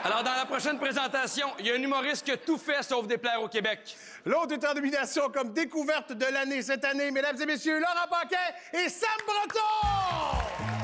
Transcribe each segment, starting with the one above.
Alors, dans la prochaine présentation, il y a un humoriste qui a tout fait sauf déplaire au Québec. L'autre est en nomination comme découverte de l'année cette année, mesdames et messieurs, Laurent Paquin et Sam Breton!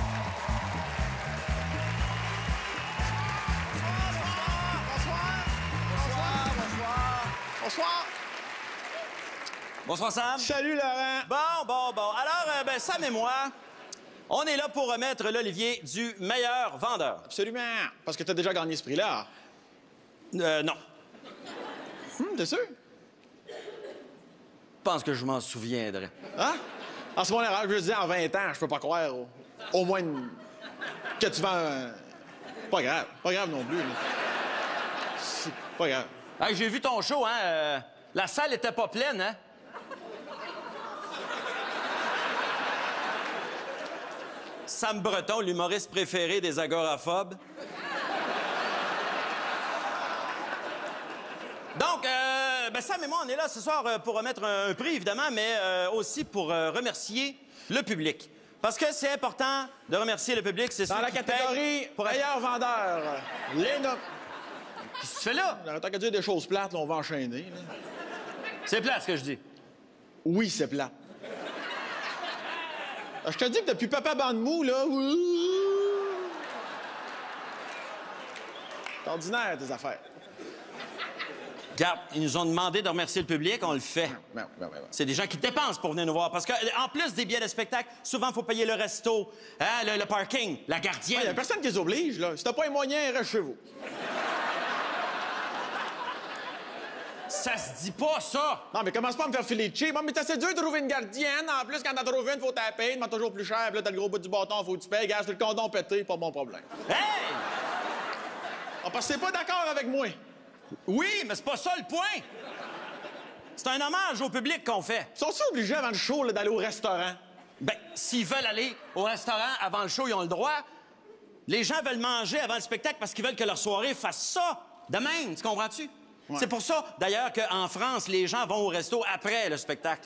Bonsoir. Bonsoir, Sam. Salut, Laurent. Bon. Alors, Sam et moi, on est là pour remettre l'Olivier du meilleur vendeur. Absolument. Parce que t'as déjà gagné ce prix-là. Non. T'es sûr? Je pense que je m'en souviendrai. Hein? En ce moment-là, je veux dire, en 20 ans, je peux pas croire au moins que tu vends... Pas grave non plus. C'est pas grave. Hey, j'ai vu ton show, hein? La salle était pas pleine, hein? Sam Breton, l'humoriste préféré des agoraphobes. Donc, Sam et moi, on est là ce soir pour remettre un prix, évidemment, mais aussi pour remercier le public. Parce que c'est important de remercier le public. C'est Dans la catégorie meilleur vendeur, les noms... Qu'est-ce que tu fais là? Tant qu'à dire des choses plates, là, on va enchaîner. Là. C'est plat, ce que je dis. Oui, c'est plat. Je te dis que depuis Papa Bandemou, là... C'est ordinaire, tes affaires. Regarde, ils nous ont demandé de remercier le public, on le fait. Ouais. C'est des gens qui dépensent pour venir nous voir. Parce qu'en plus des billets de spectacle, souvent, il faut payer le resto, hein, le parking, la gardienne. Il n'y a personne qui les oblige, là. Si t'as pas les moyens, reste chez vous. Ça se dit pas, ça! Non, mais commence pas à me faire filer de cheap. Bon, mais c'est assez dur de trouver une gardienne. En plus, quand t'en trouves une, faut t'en payer. Demande toujours plus cher. Puis là, t'as le gros bout du bâton, faut que tu payes. Gage, le condom pété, pas mon problème. Hey! Ah, parce que t'es pas d'accord avec moi. Oui, mais c'est pas ça le point! C'est un hommage au public qu'on fait. Sont-ils obligés avant le show là, d'aller au restaurant? Ben, s'ils veulent aller au restaurant avant le show, ils ont le droit. Les gens veulent manger avant le spectacle parce qu'ils veulent que leur soirée fasse ça de même, tu comprends-tu? Ouais. C'est pour ça, d'ailleurs, qu'en France, les gens vont au resto après le spectacle.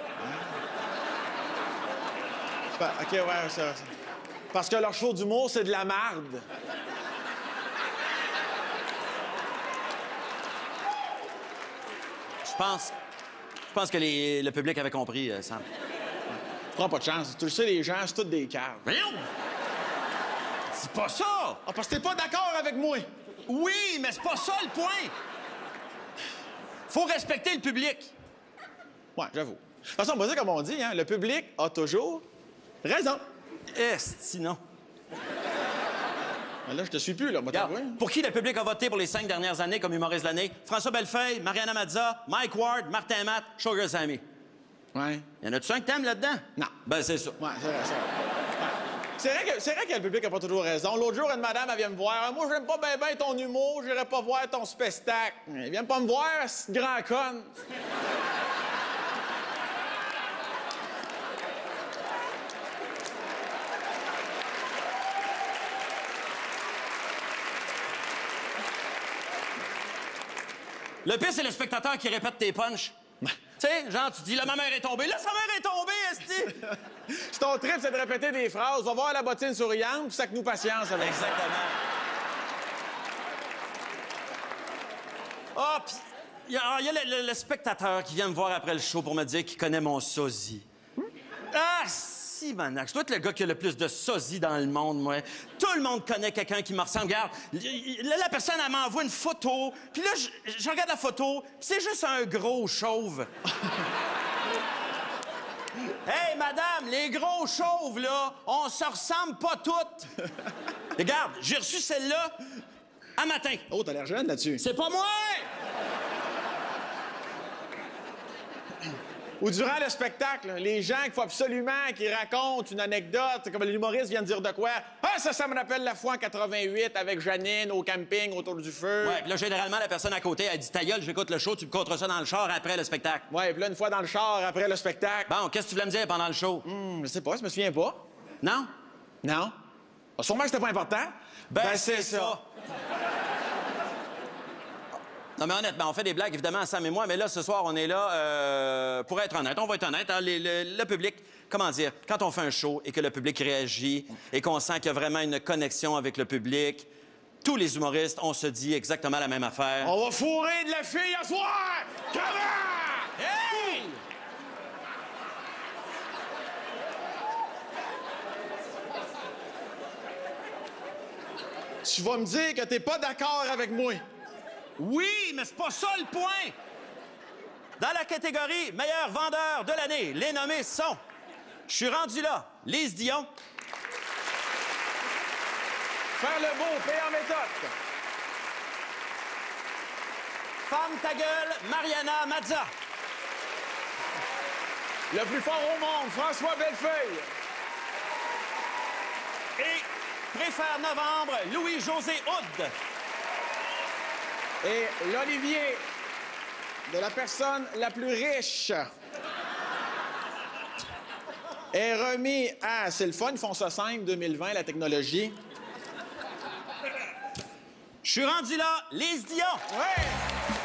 OK, ouais, ça. Parce que leur show d'humour, c'est de la marde. Je pense que le public avait compris, Sam. Prends pas de chance. Tu le sais, les gens, c'est tous des caves. Voyons! C'est pas ça! Ah, parce que t'es pas d'accord avec moi. Oui, mais c'est pas ça le point! Faut respecter le public. Ouais, j'avoue. De toute façon, on va dire comme on dit, hein, le public a toujours raison. Sinon. Là, je te suis plus, là, moi, pour qui le public a voté pour les 5 dernières années comme humoriste de l'année? François Bellefeuille, Mariana Mazza, Mike Ward, Martin Matt, Sugar Sammy. Ouais. Y en a-tu un que t'aimes là-dedans? Non. Ben, c'est ça. Ouais, c'est vrai, c'est vrai. C'est vrai que le public a pas toujours raison. L'autre jour, une madame, elle vient me voir. Moi, j'aime pas bien ton humour, j'irai pas voir ton spectacle. Elle vient pas me voir, cette grand conne. Le pire, c'est le spectateur qui répète tes punchs. Tu sais, genre, tu dis, là, ma mère est tombée. Là, sa mère est tombée, esti! Si ton trip, c'est de répéter des phrases, va voir la bottine souriante, puis ça que nous patience avec. Exactement. Ah, puis il y a le spectateur qui vient me voir après le show pour me dire qu'il connaît mon sosie. Ah, si, manac. Je dois être le gars qui a le plus de sosie dans le monde, moi. Tout le monde connaît quelqu'un qui me ressemble. Regarde, là, la personne, elle m'envoie une photo, puis là, je regarde la photo, puis c'est juste un gros chauve. Hey, madame, les gros chauves, là, on se ressemble pas toutes. Regarde, j'ai reçu celle-là un matin. Oh, t'as l'air jeune là-dessus. C'est pas moi! Ou durant le spectacle, les gens qu'il faut absolument qu'ils racontent une anecdote, comme l'humoriste vient de dire de quoi. Ah, ça me rappelle la fois en 88 avec Janine au camping autour du feu. Ouais, puis là, généralement, la personne à côté, elle dit ta gueule, j'écoute le show, tu me contres ça dans le char après le spectacle. Ouais, puis là, une fois dans le char après le spectacle. Bon, qu'est-ce que tu voulais me dire pendant le show? Je sais pas, je me souviens pas. Non? Non? Ah, sûrement que c'était pas important. Ben c'est ça. Non, mais honnêtement, on fait des blagues, évidemment, Sam et moi, mais là, ce soir, on est là pour être honnête. On va être honnête. Hein, le public, comment dire, quand on fait un show et que le public réagit et qu'on sent qu'il y a vraiment une connexion avec le public, tous les humoristes, on se dit exactement la même affaire. On va fourrer de la fille à soir! Comment? Hey! Tu vas me dire que t'es pas d'accord avec moi. Oui, mais c'est pas ça le point! Dans la catégorie meilleur vendeur de l'année, les nommés sont... Je suis rendu là, Lise Dion. Faire le beau, payer en méthode. Femme ta gueule, Mariana Mazza. Le plus fort au monde, François Bellefeuille. Et préfère novembre, Louis-José Houd. Et l'Olivier de la personne la plus riche est remis à... C'est le fun, ils font ça simple, 2020, la technologie. Je suis rendu là, Lise Dion. Ouais!